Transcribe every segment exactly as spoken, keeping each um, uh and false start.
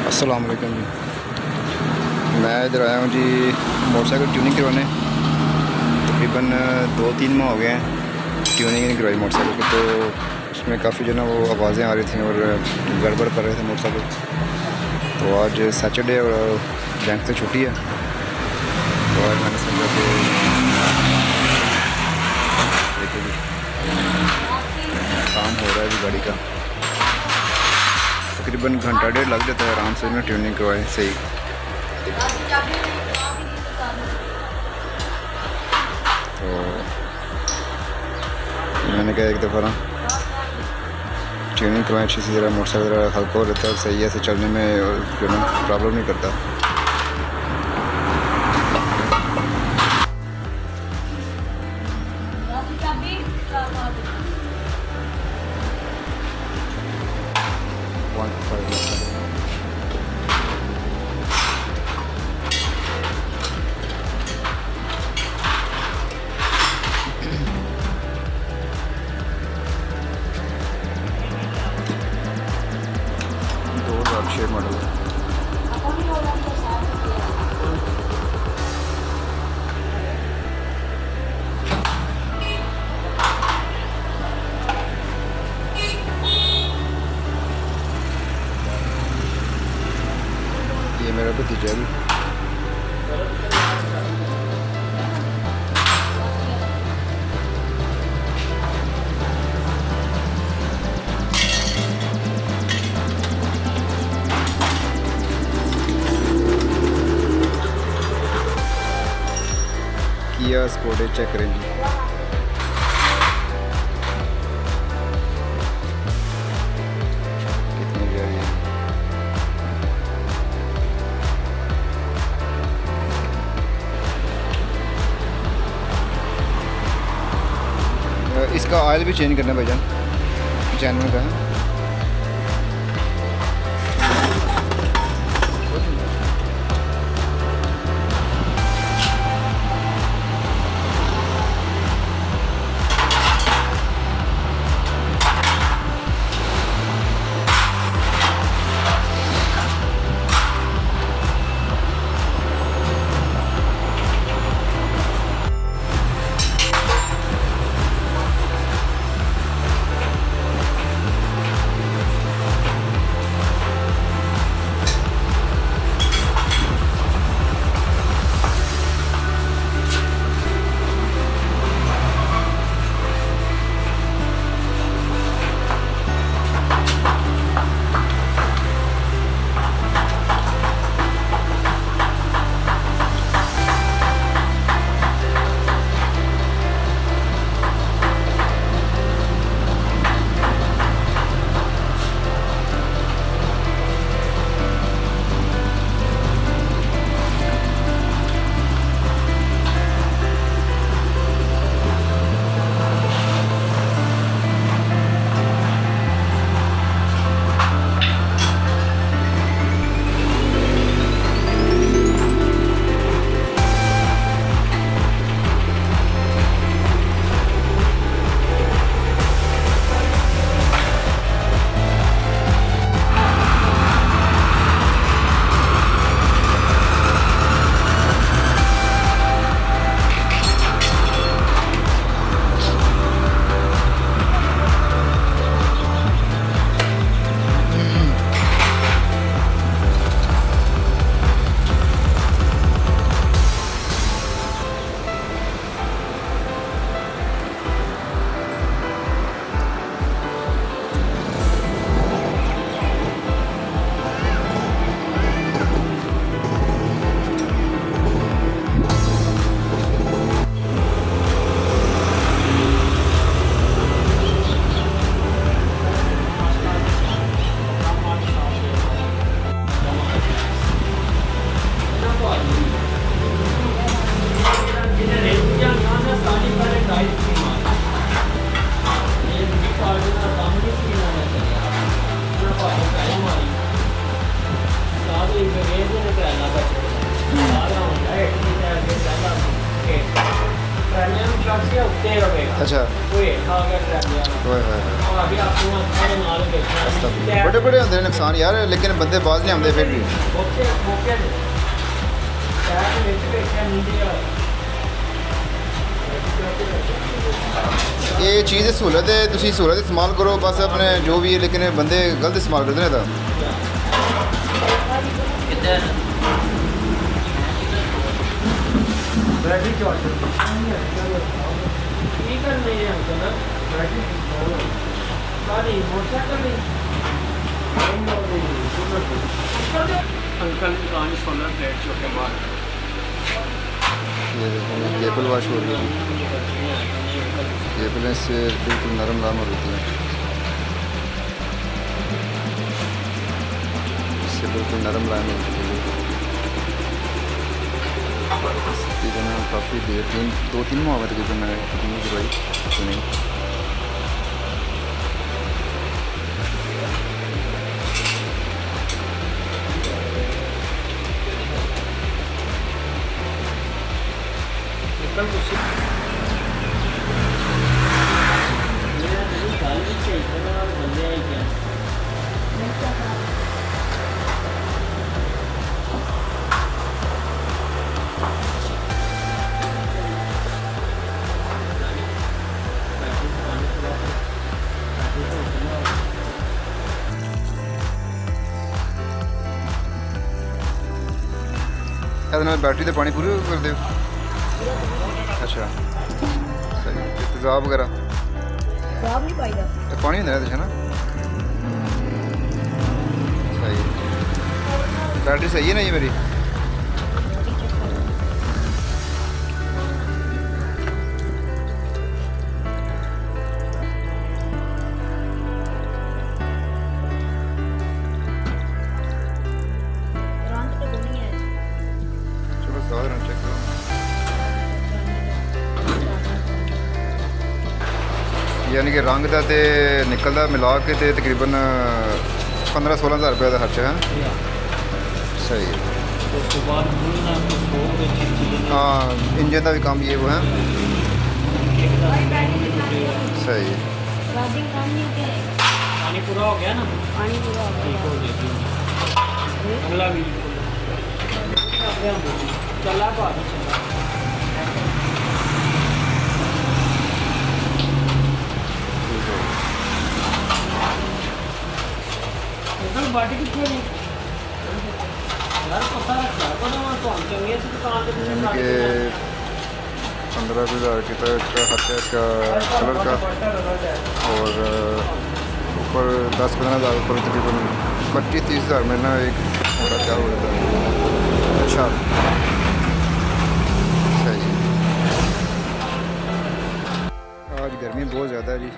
अस्सलाम वालेकुम जी। मैं इधर आया हूँ जी मोटरसाइकिल ट्यूनिंग करवाने। तकरीबन दो तीन माह हो गए हैं ट्यूनिंग नहीं करवाई मोटरसाइकिल की, तो उसमें काफ़ी जो ना वो आवाज़ें आ रही थी और गड़बड़ कर रहे थे मोटरसाइकिल। तो आज सैटरडे और बैंक से छुट्टी है, तो आज मैंने समझा कि देखिए जी काम हो रहा है जी गाड़ी का। तकरीबन घंटा डेढ़ लग जाता है आराम से ना ट्यूनिंग करवाए सही। तो मैंने कहा एक दफ़ा ना ट्यूनिंग करवाएं अच्छी से, ज़रा मोटरसाइकिल हल्का हो रहता है और सही है से चलने में जो ना प्रॉब्लम नहीं करता। शेयर मॉडल है। ये मेरा भतीजा भी किया स्पोर्ट चेक करें जी। कितनी प्यारी है। इसका ऑयल भी चेंज करना है भाईजान, जैनुइन का है। अच्छा बड़े बड़े होंगे नुकसान यार, लेकिन बंदे बाज नहीं आते फिर भी। ये चीज़ सहूलत है, तुम सहूलत इस्तेमाल करो बस अपने जो भी है, लेकिन बंदे गलत इस्तेमाल करते हैं। अंकल दुकान सोलर प्लेट छोटे बाहर ये देखो केबल वाश हो रही है, केबलें से बिल्कुल नरम लाम हो रही है, इससे बिल्कुल नरम लाम हो रही है। तकरीबन काफ़ी देर तीन दो तीन माह तकरीबन मैं कितनी करवाई नहीं। बैटरी तो पानी पूरी कर दो। अच्छा सही, तेजाब वगैरह तो पानी होंगे ना, सही। बैटरी सही है ना ये मेरी? यानी कि रंग का तो निकलता मिला के तो तकरीबन पंद्रह सोलह हज़ार रुपये का खर्चा है। सही है। हाँ इंजन का भी काम ये वो है। सही है। पानी पूरा हो गया ना? पानी पूरा हो गया। अगला भी चला बात बाटी कितने यार पता रखा तो चंगे से दुकान पे पंद्रह हज़ार की तरह इसका खर्चा इसका कलर का, और ऊपर दस पंद्रह हज़ार ऊपर तकरीबन पच्चीस तीस हज़ार में ना एक पूरा क्या हो जाता है। अच्छा सही। आज गर्मी बहुत ज़्यादा है जी।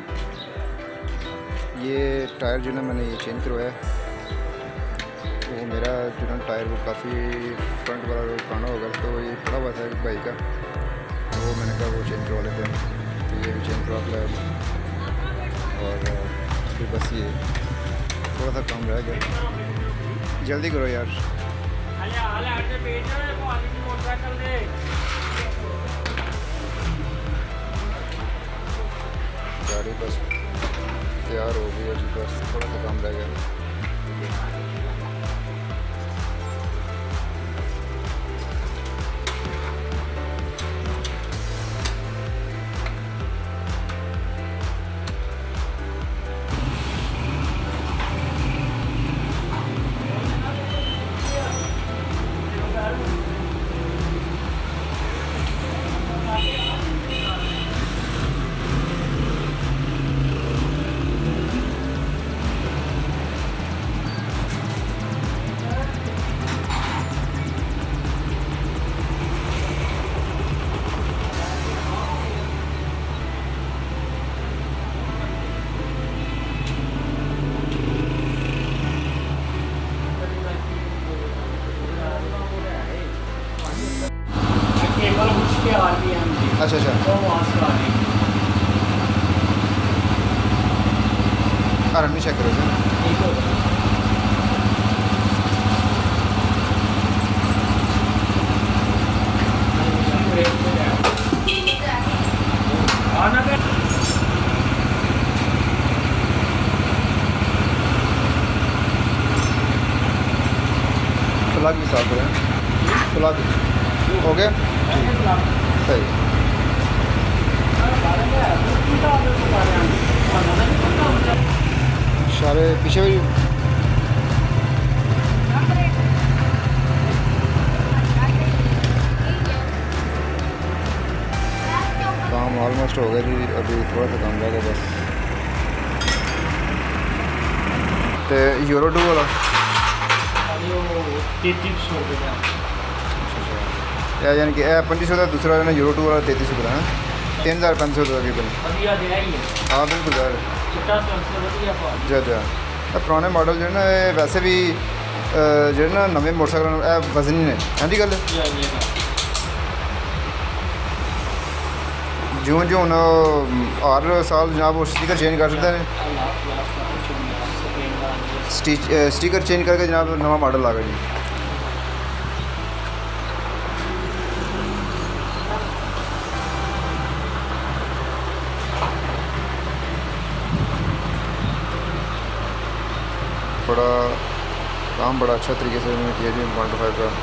ये टायर जो ना मैंने ये चेंज करवाया, वो मेरा जो ना टायर वो काफ़ी फ्रंट वाला पुराना होगा, तो ये पड़ा हुआ था भाई का, तो वो मैंने कहा वो चेंज करवा लेते हैं, तो ये भी चेंज करवा लिया। और फिर बस ये थोड़ा सा काम रह गया, जल्दी करो यार। गाड़ी बस तैयार हो गई है जी, बस थोड़ा सा काम रह गया। अच्छा अच्छा आराम चेक करो सर। प्लग भी साफ करें, प्लग हो गया सही। सारे पीछे भी काम ऑलमोस्ट हो गया जी, अभी थोड़ा सा काम रह गया बस। तो यूरो टू वाला या यानी कि पंजी सौ का दूसरा जो यूरो टू वाला तैतीस सौ का है, तीन हज़ार पाँच सौ तकरीबन। हाँ बिल्कुल यार जी जी। पुराने मॉडल जो है ना वैसे भी जो ना नवे मोटरसाइकिल वजनी ने हाँ जी गल जो जो हूँ हर साल जनाब वो स्टिकर चेंज कर सकते हैं, स्टिकर चेंज करके जनाब नवा मॉडल आ गया जी। बड़ा काम बड़ा अच्छा तरीके से उन्होंने किया जी वन फाइव का,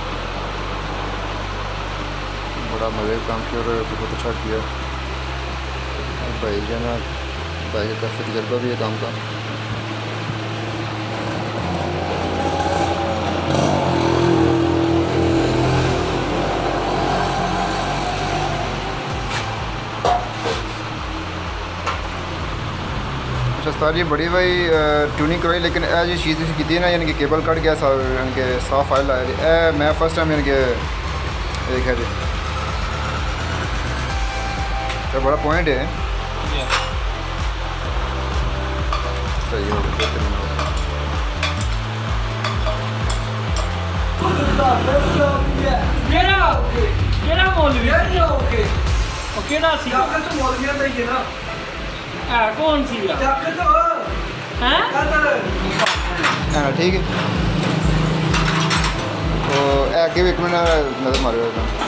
बड़ा मज़े का काम किया और बहुत अच्छा किया भाई जो ना भाई का काफ़ी तजर्बा भी है काम का। अच्छा सर ये बड़ी भाई ट्यूनिंग करवाई, लेकिन यह जी चीज़ तुम की ना यानी कि केबल कट गया यानी कि साफ फाइल आया जी, मैं फर्स्ट टाइम यानी कि देखा जी, तो बड़ा पॉइंट है सही हो गया। कौन सी है ठीक है तो आगे भी एक मिनट नजर मारो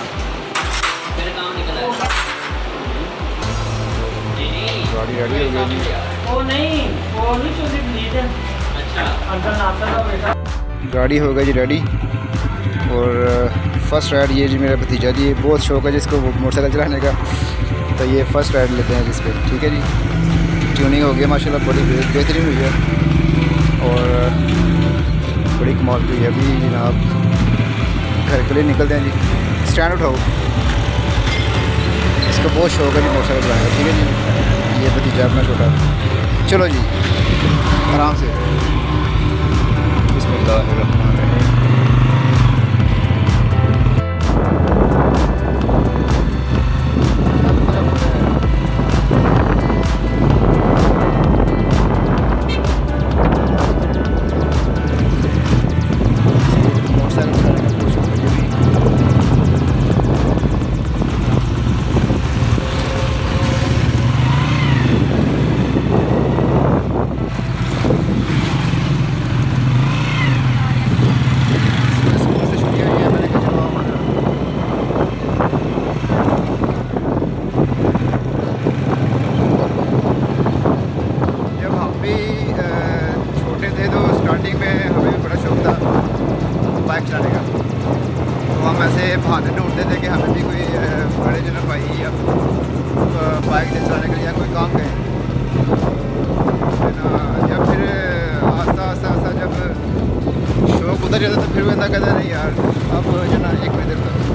गाड़ी रेडी हो गई जी। वो नहीं वो नहीं चोरी प्लीज है। अच्छा अंकल नाश्ता का बेटा गाड़ी हो गई जी रेडी। और फर्स्ट राइड ये जी मेरा भतीजा जी, बहुत शौक है जिसको मोटरसाइकिल चलाने का, तो ये फर्स्ट राइड लेते हैं जिस पे। ठीक है जी, ट्यूनिंग हो गई माशाल्लाह, बड़ी बेहतरीन हुई है और बड़ी कमाल की है। अभी जनाब घर के लिए निकलते हैं जी। स्टैंड उठाओ, इसको बहुत शौक है जी मोटरसाइकिल चलाने का। ठीक है जी, ये भतीजा अपना छोटा, चलो जी आराम से। बिस्मिल्लाहिर्रहमानिर्रहीम। बहाने ढूंढते थे कि हमें भी कोई बड़े जन भाई या बाइक ले चलाने के लिए या कोई काम करें ना। जब फिर आस्ता आस्ता आस्ता जब शौक उतर जाता तो फिर वो कहता नहीं यार अब जो ना एक मिनट देर